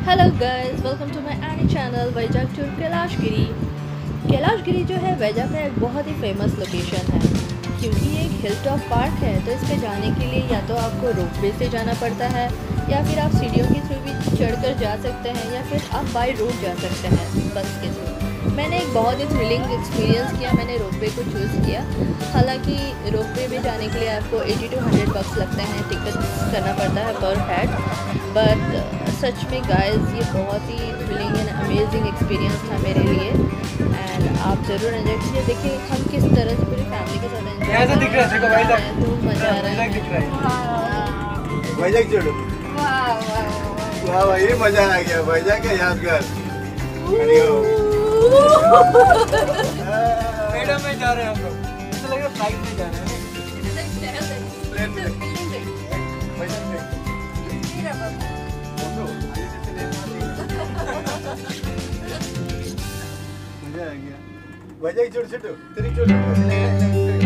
Hello guys, welcome to my any channel Vizag to Kailashgiri. Kailashgiri जो है वैजाग का एक बहुत ही फेमस लोकेशन है, क्योंकि ये एक हिल टॉप पार्क है। तो इस पे जाने के लिए या तो आपको रोपवे से जाना पड़ता है, या फिर आप सीढ़ियों के थ्रू भी चढ़कर जा सकते हैं, या फिर आप बाय रोड जा सकते हैं बस के थ्रू। मैंने एक बहुत ही थ्रिलिंग एक्सपीरियंस किया, मैंने रोपवे को चूज़ किया। हालांकि रोपवे में जाने के लिए आपको 80 to 100 बक्स लगते हैं, टिकट करना पड़ता है पर हेड। बट सच में गाइस, ये बहुत ही थ्रिलिंग एंड अमेजिंग एक्सपीरियंस था मेरे लिए। एंड आप ज़रूर एंजॉय कीजिए। देखिए हम किस तरह से पूरी फैमिली के साथ एंजॉय कर दिख रहा है, देखो वैजाग, तो मज़ा आ रहा दिख है। रहा है वैजाग जोड़ो। वाह वाह ये मजा आ गया, वैजाग का यादगार। मैडम में जा रहे हैं हम लोग, ऐसा लग रहा है फ्लाइट में जा रहे हैं। प्लेन में। वैजाग में। फोटो, आगे से चले मजा आ गया। वैजाग जोड़ छोटो, तेरी जोड़।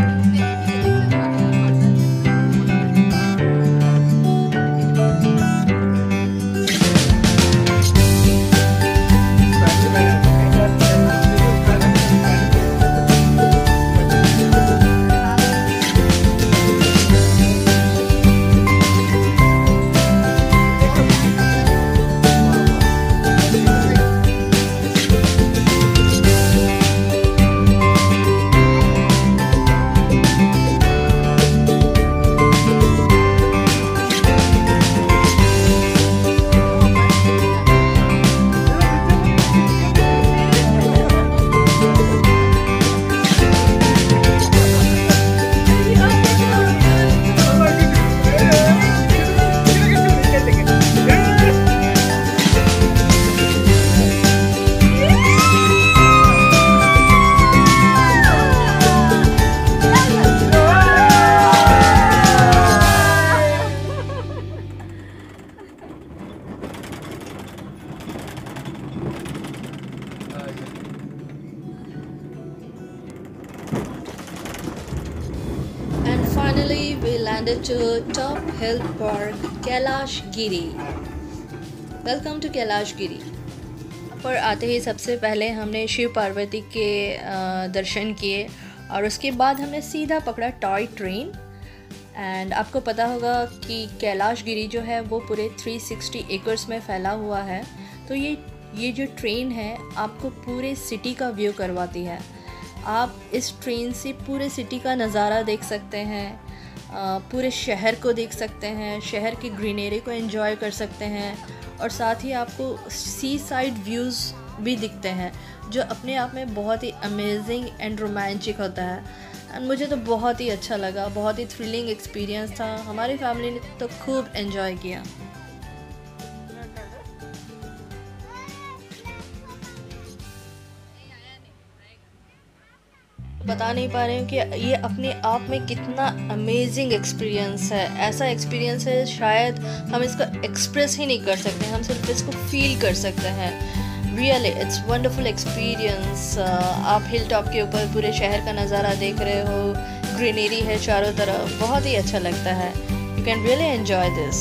And finally, we landed to Top Hill Park, Kailashgiri. Welcome to Kailashgiri. पर आते ही सबसे पहले हमने शिव पार्वती के दर्शन किए, और उसके बाद हमने सीधा पकड़ा टॉय ट्रेन। एंड आपको पता होगा कि कैलाशगिरी जो है वो पूरे 360 एकर्स में फैला हुआ है। तो ये जो ट्रेन है आपको पूरे सिटी का व्यू करवाती है। आप इस ट्रेन से पूरे सिटी का नज़ारा देख सकते हैं, पूरे शहर को देख सकते हैं, शहर की ग्रीनरी को एंजॉय कर सकते हैं, और साथ ही आपको सी साइड व्यूज़ भी दिखते हैं, जो अपने आप में बहुत ही अमेजिंग एंड रोमांटिक होता है। एंड मुझे तो बहुत ही अच्छा लगा, बहुत ही थ्रिलिंग एक्सपीरियंस था। हमारी फैमिली ने तो खूब एंजॉय किया। बता नहीं पा रही हूँ कि ये अपने आप में कितना अमेजिंग एक्सपीरियंस है। ऐसा एक्सपीरियंस है शायद हम इसको एक्सप्रेस ही नहीं कर सकते, हम सिर्फ इसको फील कर सकते हैं। Really it's wonderful experience. आप हिल टॉप के ऊपर पूरे शहर का नज़ारा देख रहे हो, ग्रीनरी है चारों तरफ, बहुत ही अच्छा लगता है। You can really enjoy this.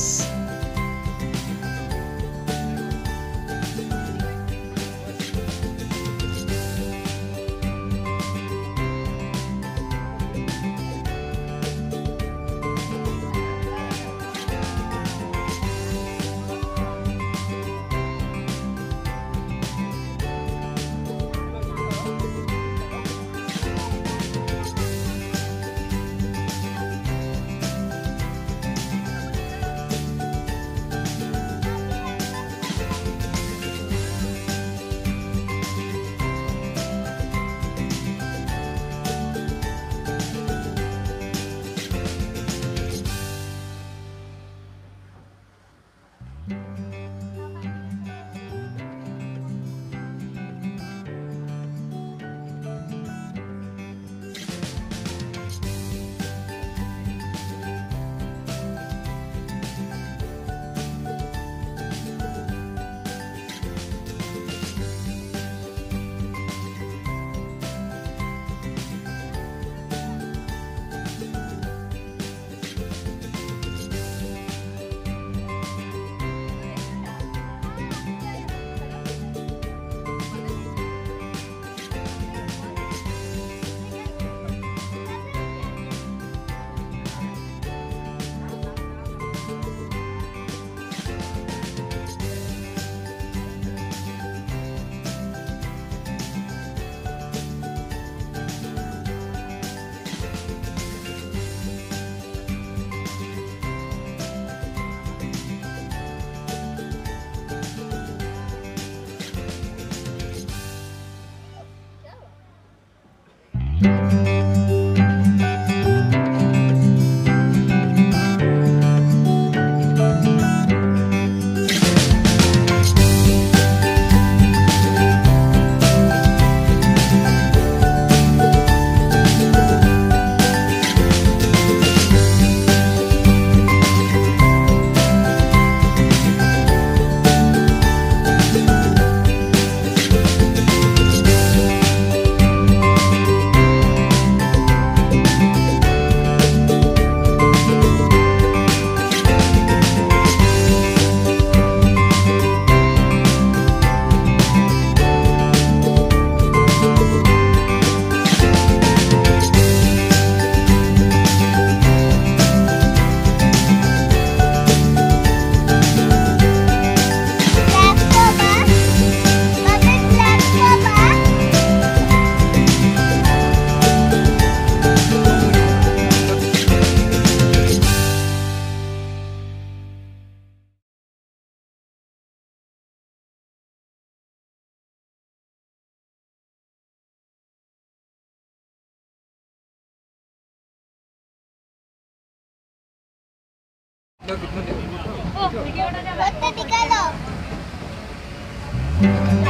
कितना निकालो